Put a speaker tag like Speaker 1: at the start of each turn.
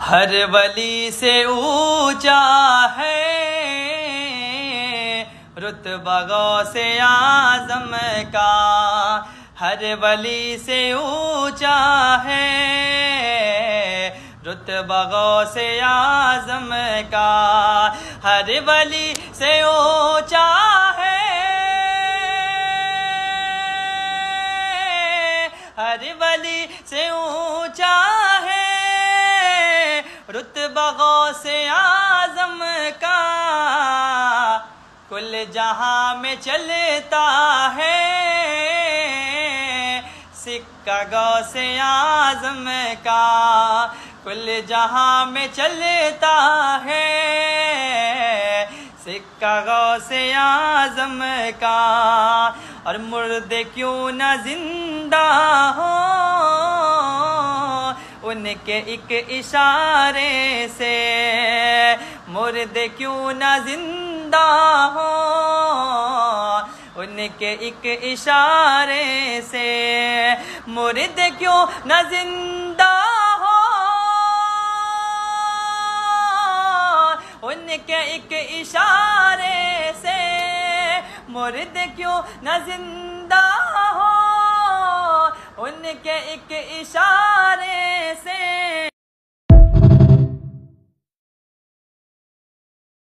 Speaker 1: हर वली से ऊंचा है रुतबा गौसे आज़म का। हर वली से ऊंचा है रुतबा गौसे आज़म का। हर वली से ऊंचा है, हर वली से ऊंचा है रुतबा गौसे आज़म का। कुल जहां में चलता है सिक्का गौसे आज़म का। कुल जहां में चलता है सिक्का गौसे आज़म का। और मुर्दे क्यों न जिंदा हो उनके एक इशारे से। मुर्दे क्यों न जिंदा हो उनके एक इशारे से। मुर्दे क्यों न जिंदा हो उनके एक इशारे से। मुर्दे क्यों न जिंदा हो उनके एक इशारे